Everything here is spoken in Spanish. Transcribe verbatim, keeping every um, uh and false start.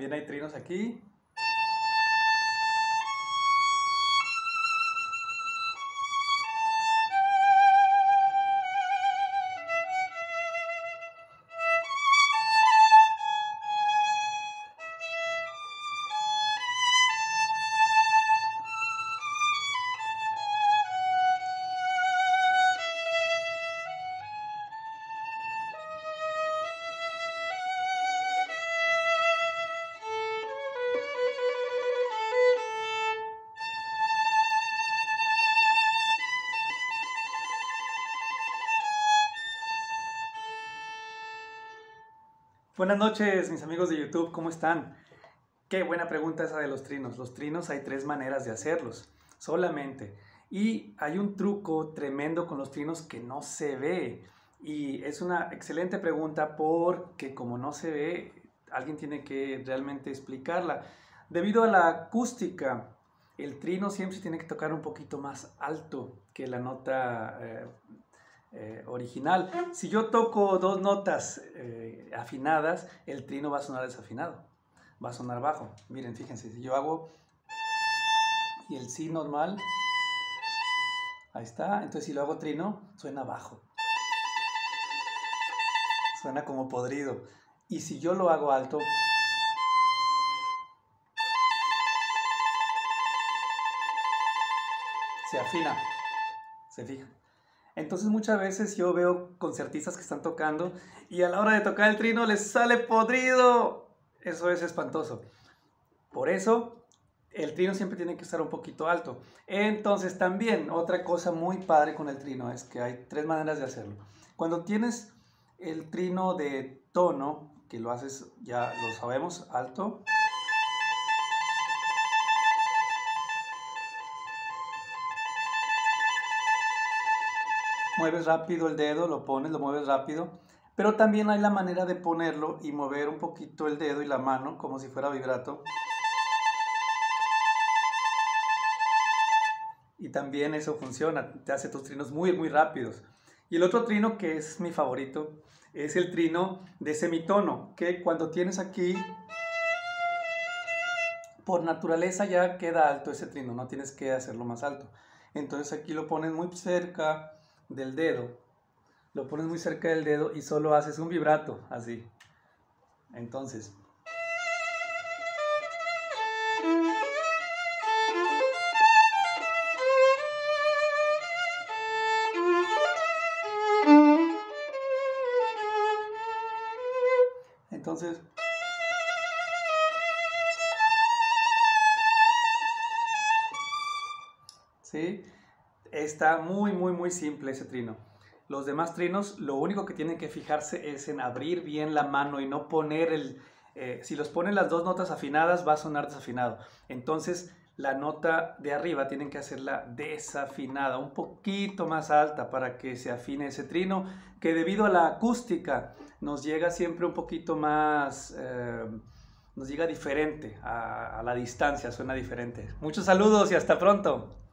también hay trinos aquí. Buenas noches, mis amigos de YouTube, ¿cómo están? Qué buena pregunta esa de los trinos. Los trinos hay tres maneras de hacerlos, solamente. Y hay un truco tremendo con los trinos que no se ve. Y es una excelente pregunta porque como no se ve, alguien tiene que realmente explicarla. Debido a la acústica, el trino siempre se tiene que tocar un poquito más alto que la nota eh, Eh, original. Si yo toco dos notas eh, afinadas, el trino va a sonar desafinado, va a sonar bajo. Miren, fíjense, si yo hago y el si normal, ahí está, entonces si lo hago trino, suena bajo, suena como podrido. Y si yo lo hago alto, se afina, se fija. Entonces muchas veces yo veo concertistas que están tocando y a la hora de tocar el trino les sale podrido. Eso es espantoso. Por eso el trino siempre tiene que estar un poquito alto. Entonces también otra cosa muy padre con el trino es que hay tres maneras de hacerlo. Cuando tienes el trino de tono, que lo haces, ya lo sabemos, alto. Mueves rápido el dedo, lo pones, lo mueves rápido, pero también hay la manera de ponerlo y mover un poquito el dedo y la mano como si fuera vibrato. Y también eso funciona, te hace tus trinos muy, muy rápidos. Y el otro trino que es mi favorito es el trino de semitono, que cuando tienes aquí, por naturaleza ya queda alto ese trino, no tienes que hacerlo más alto. Entonces aquí lo pones muy cerca del dedo, lo pones muy cerca del dedo y solo haces un vibrato, así. Entonces, entonces, ¿sí? Está muy, muy, muy simple ese trino. Los demás trinos, lo único que tienen que fijarse es en abrir bien la mano y no poner el... Eh, si los ponen las dos notas afinadas, va a sonar desafinado. Entonces, la nota de arriba tienen que hacerla desafinada, un poquito más alta para que se afine ese trino, que debido a la acústica nos llega siempre un poquito más... Eh, nos llega diferente, a, a la distancia suena diferente. Muchos saludos y hasta pronto.